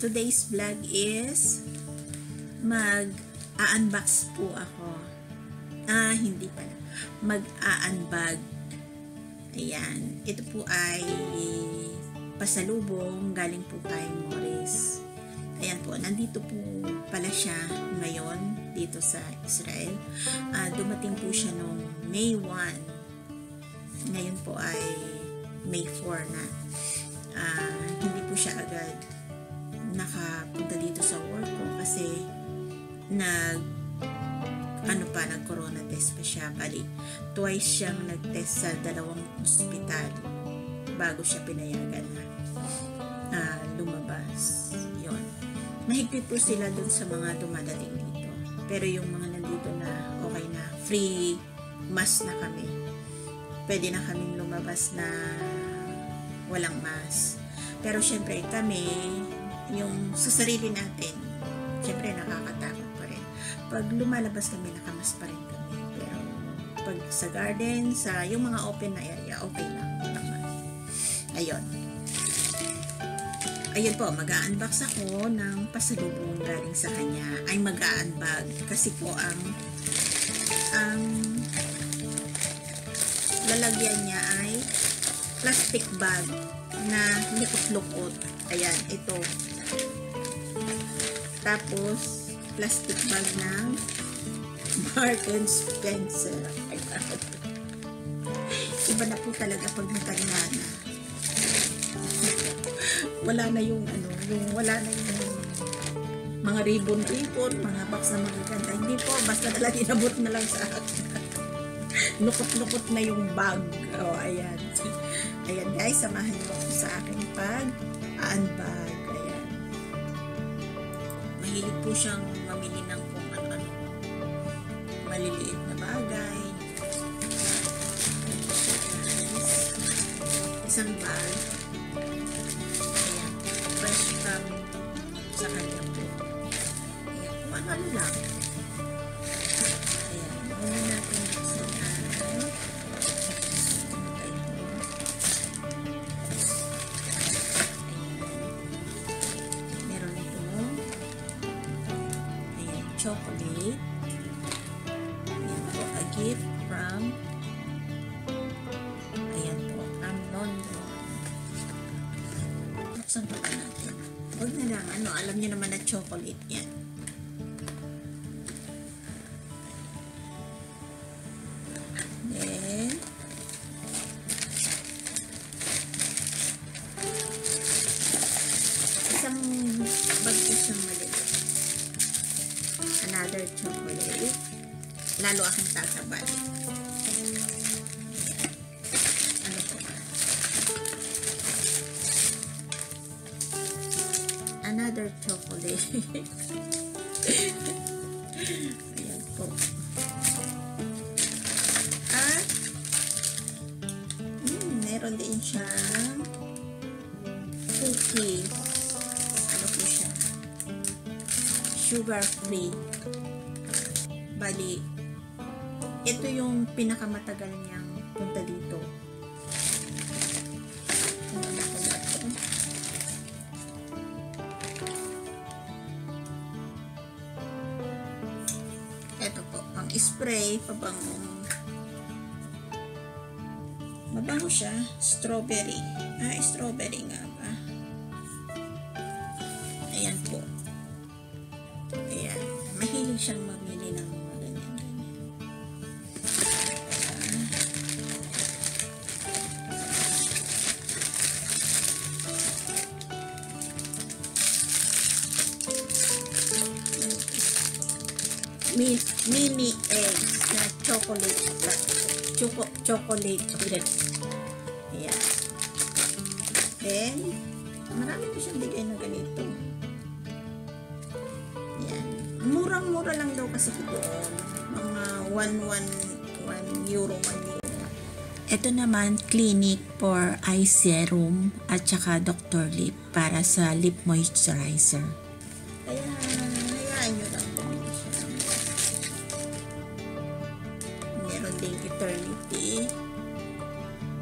today's vlog is mag-a-unbox po ako. Hindi pala. Mag-a-unbag. Ayan. Ito po ay pasalubong galing po kay Morris. Ayan po. Nandito po pala siya ngayon dito sa Israel. Dumating po siya noong May 1. Ngayon po ay May 4 na. Hindi po siya agad nakapunta dito sa work ko kasi nag-corona test pa siya. Bali, twice siyang nag-test sa dalawang ospital bago siya pinayagan na lumabas. Yun. Mahigpit po sila dun sa mga dumadating dito. Pero yung mga nandito na okay na, free mask na kami. Pwede na kaming lumabas na walang mask. Pero syempre kami, yung sa sarili natin, syempre nakakatakot pa rin. Pag lumalabas kami, nakamas pa rin kami. Pero pag sa garden, sa yung mga open na area, okay lang naman. Ayun. Ayun po, mag-a-unbox ako ng pasalubong galing sa kanya. Ay mag-a-unbag. Kasi po ang lalagyan niya ay plastic bag na lukot-lukot. Ayan, ito. Tapos, plastic bag ng Marks and Spencer. Iba na po talaga pag natanda na. Wala na yung wala na yung mga ribbon-ribbon, mga box na magaganda. Hindi po, basta talaga inabot na lang sa akin. Lukot-lukot na yung bag. Ayan. Ayan guys, samahan niyo ako sa aking pag-unbag. Ayan. Mahilig po siyang mamili ng kung ano-ano. Maliliit na bagay. Isang bag. Ayan. Fresh from sa kanya po. Ayan. Kung ano lang. Ayan. Muna natin buksan ay chocolate. Ayan po, a gift from from London. Buksan pa natin. Huwag na lang, alam niyo naman na chocolate yan. Then, isang bag ko siyang maliit. Another chocolate. Lalo akong tatabay. Ano po? Another chocolate. Ayan po. At meron din siyang cookies. Ano po siya? Sugar free. Bali, ito yung pinakamatagal niyang punta dito. Ito po, ang spray, pabangong. Mabango siya, strawberry. Strawberry nga ba? Ayan po. Ayan, mahilig siyang mamili ng mga ganyan-ganyan. Mini eggs na chocolate bread. Ayan. Then, marami ko siyang bigay na ganito. Ayan. Murang-mura lang daw kasi doon. Mga 1 euro. Ito naman, Clinique for eye serum at saka Dr. Lip para sa lip moisturizer. Kaya, hayaan nyo lang bumili siya. Meron ding Eternity.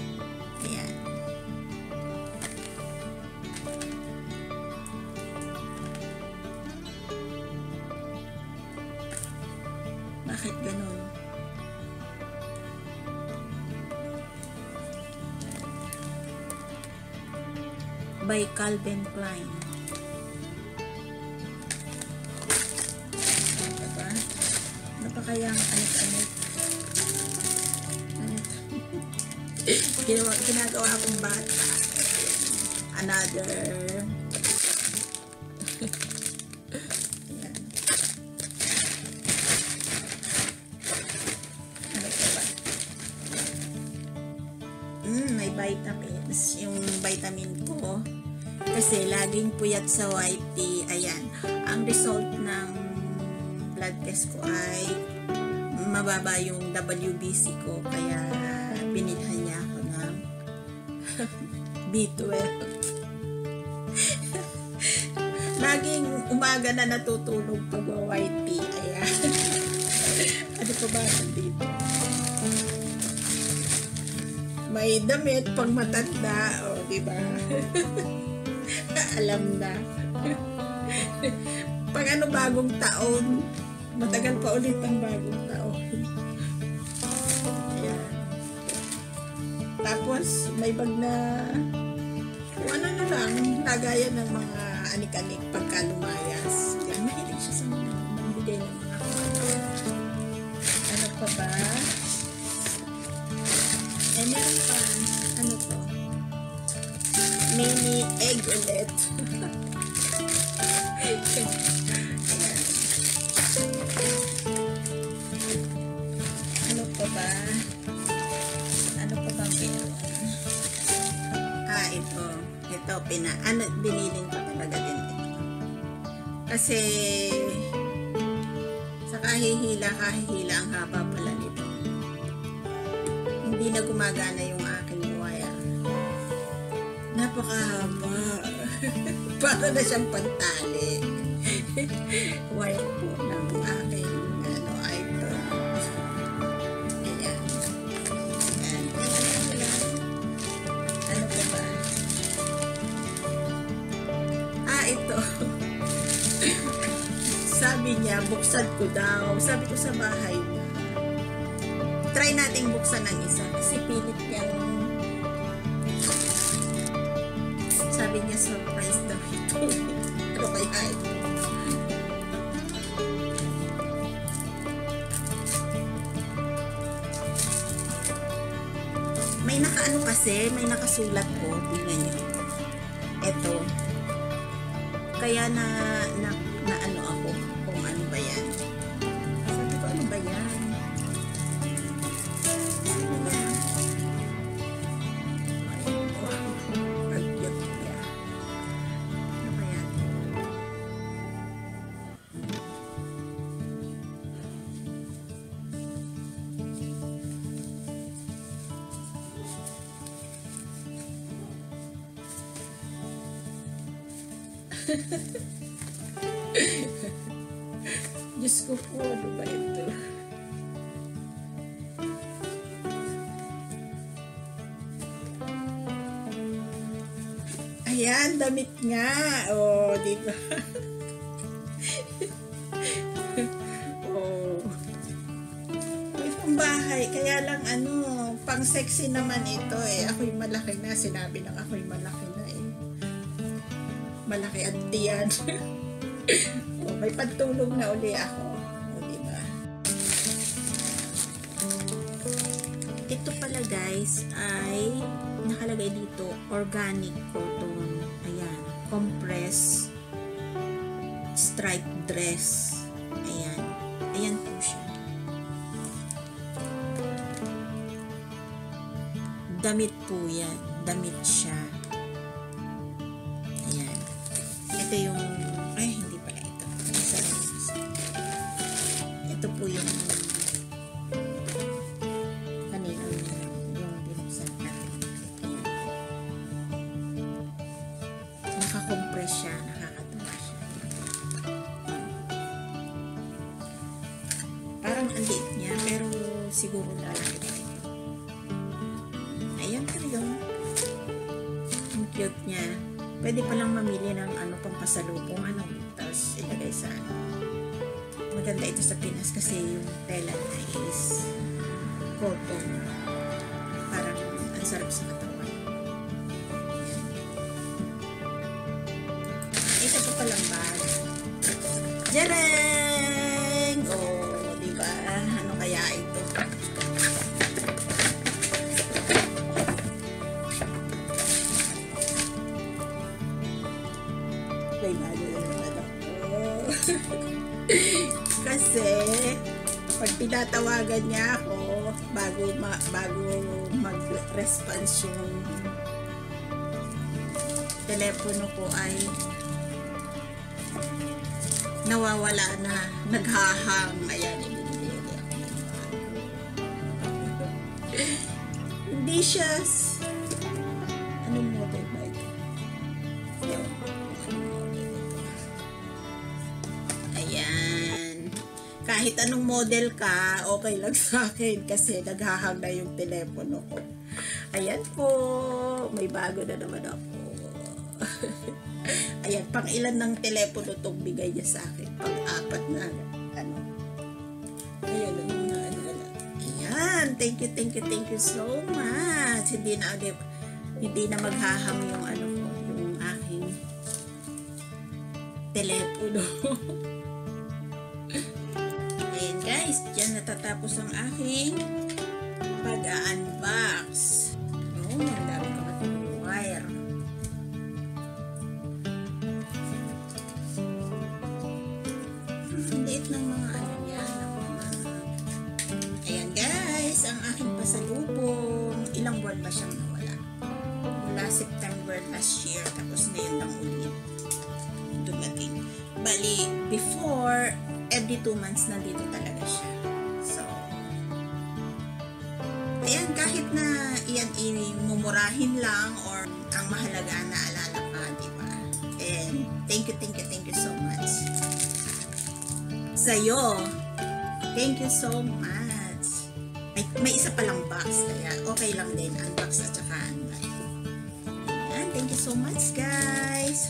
Ayan. Bakit ganun? By Calvin Klein. Diba? Ano pa kaya ang anit-anit? Ginagawa akong bata. Another. Ayan. Ano pa ba? May vitamins. Yung vitamin ko. Kasi laging puyat sa white tea. Ayan. Ang result ng blood test ko ay mababa yung WBC ko. Kaya binilhan niya ako ng B12. Laging umaga na natutulog pag white tea. Ayan. Ano pa ba dito? May damit pang matanda. O, diba? Alam na. Pag ano bagong taon, matagal pa ulit ang bagong taon. Ayan. Tapos, may bag na ano na lang, lagayan ng mga anik-anik pagka lumayas. Yan, mahilig siya sa mga magbigay ng mga ano pa ba? Meron pa. Ano to? Mini egg ulit. Ayan. Ano pa ba? Ano pa bang meron? Ito. Ito, biniling ko talaga din ito. Kasi, sa kahihila ang haba pala nito. Hindi na gumagana yung aking wire. Napakahaba. Para na siyang pantali. Wire po ng aking eyebrow. Ayan. Ayan. Ano pa ba? Ito. Sabi niya, buksan ko daw. Sabi ko sa bahay na. Try nating buksan ng isa. Kasi pilit niyang sabi niya surprise daw ito. Ano kaya ito? May nakaano kasi, may nakasulat po. Tingnan niyo. Ito. Kaya na ano ako kung ano ba yan. Sabi ko, ano ba yan? Diyos ko po, ano ba ito? Ayan, damit nga. Oh, diba? Oh. May pambahay. Kaya lang pang sexy naman ito eh. Ako'y malaki na. Sinabi lang ako'y malaki na eh. Malaki at tiyan. Oh, may pagtulog na uli ako. O, diba? Ito pala guys ay nakalagay dito organic cotton. Ayan. Compress striped dress. Ayan. Ayan po siya. Damit po yan. Damit siya. Ayan. Ito yung hindi pala ito. Ito po yung kanina yung binuksan natin. Nakakompress siya. Nakakatawa siya. Parang ang liit niya pero siguro lalaki pa ito. Ayan po yung cute niya. Pwede palang mamili ng pampasalubong tapos ilagay sa Maganda ito sa Pinas kasi yung tela na is cotton. Parang ang sarap sa katawan. Ito pa palang bag. Jareng! Oh, diba? Ano kaya ito? May bago na naman ako. Kasi, pag tinatawagan niya ako, bago mag-response yung telepono ko ay nawawala na, naghahang. Ayan, hindi siya anong model ba ito? Ayan, kahit anong model ka, okay lang sa akin kasi naghahang na yung telepono ko. Ayan po, may bago na naman ako. Ayan, pang ilan ng telepono itong bigay niya sa akin? Pang-apat na, ano. Ayan, ayan, thank you so much. Hindi na maghahang yung ano ko, yung aking telepono. Ayan guys, dyan natatapos ang aking pag-unbox. Oh, ang dami ko matulong wire. Liit ng mga ano yan. Ayan guys, ang aking pasalubong. Ilang buwan ba siyang nawala? Mula September last year, tapos ngayon lang ulit dumating. Bali, before, every 2 months nandito talaga siya. So, ayan, kahit na iyan mumurahin lang or ang mahalaga naalala ka, diba? And thank you so much sa'yo. Thank you so much. May isa palang box, kaya okay lang din unbox at saka unbox. Ayan, thank you so much guys.